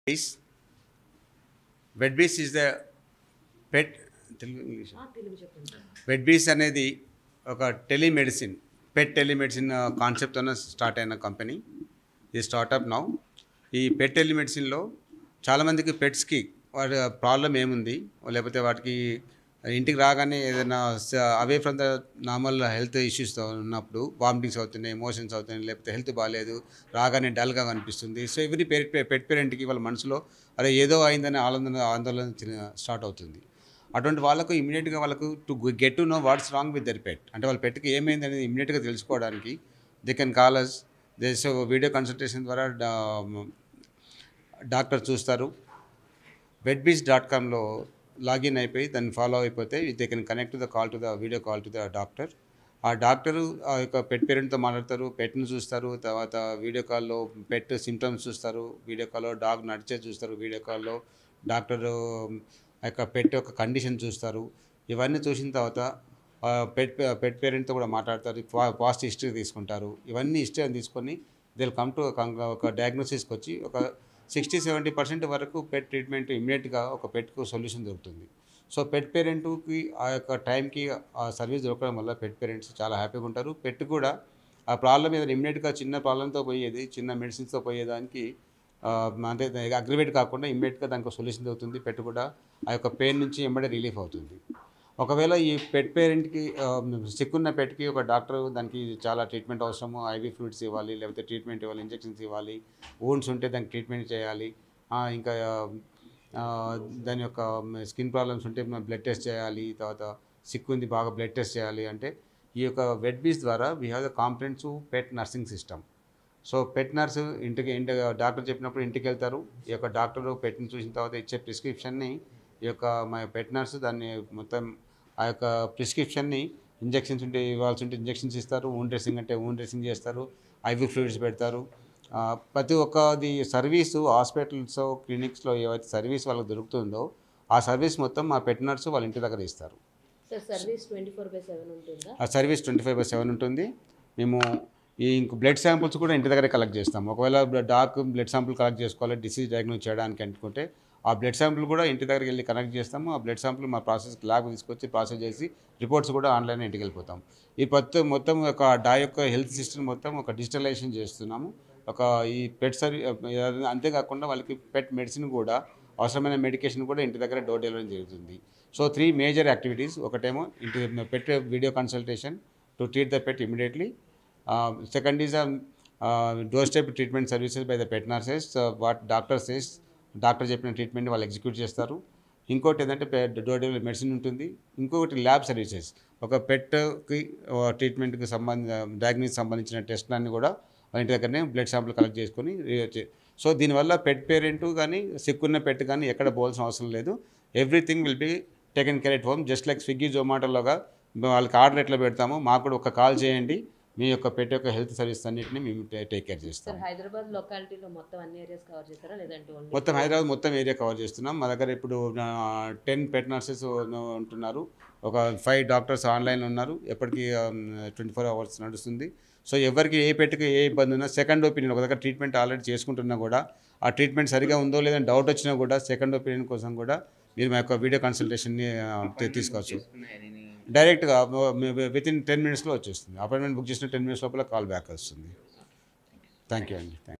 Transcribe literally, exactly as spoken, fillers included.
Vetbees. Vetbees is the pet Telugu English. Vetbees అనేది ఒక telemedicine pet telemedicine కాన్సెప్ట్తో start అయిన కంపెనీ. ఈ స్టార్టప్ నౌ ఈ పెట్ టెలిమెడిసిన్లో చాలామందికి పెట్స్కి వాటి ప్రాబ్లం ఏముంది, లేకపోతే వాటికి ఇంటికి రాగానే ఏదైనా away from the normal health ఇష్యూస్తో ఉన్నప్పుడు వామిటింగ్స్ అవుతున్నాయి, మోషన్స్ అవుతున్నాయి, లేకపోతే హెల్త్ బాగాలేదు, రాగానే డల్గా కనిపిస్తుంది. సో ఎవ్రీ పెట్ పెట్ పేరెంట్కి వాళ్ళ మనసులో అరే ఏదో అయిందని ఆందోళన ఆందోళన స్టార్ట్ అవుతుంది. అటువంటి వాళ్ళకు ఇమీడియట్గా వాళ్ళకు to get to know what's wrong with their pet, అంటే వాళ్ళ పెట్కి ఏమైంది అనేది ఇమీడియట్గా తెలుసుకోవడానికి దే కెన్ కాల్ అస్. దేశ వీడియో కన్సల్టేషన్ ద్వారా డాక్టర్ చూస్తారు. వెట్బీస్ డాట్ కామ్లో లాగిన్ అయిపోయి దాన్ని ఫాలో అయిపోతే they can connect to the call to the video call to the doctor. ఆ డాక్టరు ఆ యొక్క పెట్ పేరెంట్తో మాట్లాడతారు, పెట్ను చూస్తారు, తర్వాత వీడియో కాల్లో పెట్ సిమ్టమ్స్ చూస్తారు, వీడియో కాల్లో డాగ్ నడిచే చూస్తారు, వీడియో కాల్లో డాక్టరు ఆ యొక్క పెట్ యొక్క కండిషన్ చూస్తారు. ఇవన్నీ చూసిన తర్వాత పెట్ పెట్ పేరెంట్తో కూడా మాట్లాడతారు, పాస్ట్ హిస్టరీ తీసుకుంటారు. ఇవన్నీ హిస్టరీ తీసుకొని దే విల్ కమ్ టు ఒక డయాగ్నోసిస్కి వచ్చి ఒక సిక్స్టీ సెవెంటీ పర్సెంట్ వరకు పెట్ ట్రీట్మెంట్ ఇమ్మీడియట్గా ఒక పెట్కు సొల్యూషన్ దొరుకుతుంది. సో పెట్ పేరెంట్కి ఆ యొక్క టైంకి ఆ సర్వీస్ దొరకడం వల్ల పెట్ పేరెంట్స్ చాలా హ్యాపీగా ఉంటారు. పెట్ కూడా ఆ ప్రాబ్లం ఏదైనా ఇమ్మీడియట్గా చిన్న ప్రాబ్లంతో పోయేది చిన్న మెడిసిన్స్తో పోయేదానికి అంటే అగ్రివేట్ కాకుండా ఇమ్మీడియట్గా దానికి సొల్యూషన్ దొరుకుతుంది. పెట్ కూడా ఆ యొక్క పెయిన్ నుంచి ఎమ్మడే రిలీఫ్ అవుతుంది. ఒకవేళ ఈ పెట్ పేరెంట్కి సిక్కున్న పెట్కి ఒక డాక్టర్ దానికి చాలా ట్రీట్మెంట్ అవసరము, ఐవీ ఫ్లూయిడ్స్ ఇవ్వాలి, లేకపోతే ట్రీట్మెంట్ ఇవ్వాలి, ఇంజెక్షన్స్ ఇవ్వాలి, వూండ్స్ ఉంటే దానికి ట్రీట్మెంట్ చేయాలి, ఇంకా దాని యొక్క స్కిన్ ప్రాబ్లమ్స్ ఉంటే బ్లడ్ టెస్ట్ చేయాలి, తర్వాత సిక్ ఉంది బాగా బ్లడ్ టెస్ట్ చేయాలి. అంటే ఈ యొక్క వెట్బీస్ ద్వారా we have the comprehensive pet nursing system. So pet nurse ఇంటికి ఇంటి డాక్టర్ చెప్పినప్పుడు ఇంటికి వెళ్తారు. ఈ యొక్క డాక్టరు పెట్ని చూసిన తర్వాత ఇచ్చే ప్రిస్క్రిప్షన్ని ఈ యొక్క మా పెట్ నర్సు దాన్ని మొత్తం ఆ యొక్క ప్రిస్క్రిప్షన్ని ఇంజెక్షన్స్ ఉంటే ఇవ్వాల్సి ఉంటే ఇంజెక్షన్స్ ఇస్తారు, వూండ్ డ్రెస్సింగ్ అంటే వూండ్ డ్రెస్సింగ్ చేస్తారు, ఐవీ ఫ్లూయిడ్స్ పెడతారు. ప్రతి ఒక్కది సర్వీసు హాస్పిటల్స్ క్లినిక్స్లో ఏవైతే సర్వీస్ వాళ్ళకి దొరుకుతుందో ఆ సర్వీస్ మొత్తం మా పెట్ నర్సు వాళ్ళ ఇంటి దగ్గర ఇస్తారు. ఆ service twenty five by seven ఉంటుంది. మేము ఈ ఇంక బ్లడ్ శాంపుల్స్ కూడా ఇంటి దగ్గర కలెక్ట్ చేస్తాము. ఒకవేళ డాక్ బ్లడ్ శాంపుల్ కలెక్ట్ చేసుకోవాలి డిసీజ్ డయాగ్నోస్ చేయడానికి అనుకుంటే ఆ బ్లడ్ శాంపుల్ కూడా ఇంటి దగ్గరికి వెళ్ళి కనెక్ట్ చేస్తాము. ఆ బ్లడ్ శాంపుల్ మా ప్రాసెస్ ల్యాబ్ తీసుకొచ్చి ప్రాసెస్ చేసి రిపోర్ట్స్ కూడా ఆన్లైన్ ఇంటికి వెళ్ళిపోతాం. ఈ మొత్తం మొత్తం ఒక డా యొక్క హెల్త్ సిస్టమ్ మొత్తం ఒక డిజిటలైజేషన్ చేస్తున్నాము. ఒక ఈ పెట్ సర్వీ అంతేకాకుండా వాళ్ళకి పెట్ మెడిసిన్ కూడా అవసరమైన మెడికేషన్ కూడా ఇంటి దగ్గర డోర్ డెలివరీ జరుగుతుంది. So three major activities. ఒకటేమో ఇంటి pet video consultation to treat the pet immediately. Second is door step treatment services by the pet nurses. What doctor says, doctor చెప్పిన ట్రీట్మెంట్ వాళ్ళు ఎగ్జిక్యూట్ చేస్తారు. ఇంకోటి ఏంటంటే డోర్ డెలివరీ మెడిసిన్ ఉంటుంది. ఇంకొకటి lab services, ఒక పెట్కి ట్రీట్మెంట్కి సంబంధించిన డయాగ్నోసిస్ సంబంధించిన టెస్ట్లన్నీ కూడా వాళ్ళ ఇంటి దగ్గరనే బ్లడ్ శాంపుల్ కలెక్ట్ చేసుకొని. సో దీనివల్ల పెట్ పేరెంట్ కానీ సిక్కున్న పెట్ కానీ ఎక్కడ పోవాల్సిన అవసరం లేదు. Everything will be taken care at home. Just like Swiggy జొమాటోలోగా వాళ్ళకి ఆర్డర్ ఎట్లా పెడతామో మాకు కూడా ఒక కాల్ చేయండి, మీ యొక్క పెట్ యొక్క హెల్త్ సర్వీస్ అన్నింటినీ మేము టేక్ కేర్ చేస్తాం. హైదరాబాద్ లొకాలిటీలో మొత్తం అన్ని ఏరియాస్ కవర్ చేస్తారా లేదంటే మొత్తం హైదరాబాద్ మొత్తం ఏరియా కవర్ చేస్తున్నాం. మా దగ్గర ఇప్పుడు టెన్ పెట్ నర్సెస్ ఉంటున్నారు, ఒక ఫైవ్ డాక్టర్స్ ఆన్లైన్ ఉన్నారు. ఎప్పటికీ ట్వంటీ ఫోర్ అవర్స్ నడుస్తుంది. సో ఎవరికి ఏ పెట్టుకు ఏ ఇబ్బంది ఉన్నా సెకండ్ ఒపీనియన్, ఒక దగ్గర ట్రీట్మెంట్ ఆల్రెడీ చేసుకుంటున్నా కూడా ఆ ట్రీట్మెంట్ సరిగా ఉందో లేదని డౌట్ వచ్చినా కూడా సెకండ్ ఒపీనియన్ కోసం కూడా మీరు మా యొక్క వీడియో కన్సల్టేషన్ని తీసుకోవచ్చు. డైరెక్ట్గా విత్ ఇన్ టెన్ మినిట్స్లో వచ్చేస్తుంది. అపాయింట్మెంట్ బుక్ చేసిన టెన్ మినిట్స్ లోపల కాల్ బ్యాక్ వస్తుంది. థ్యాంక్ యూ అండి.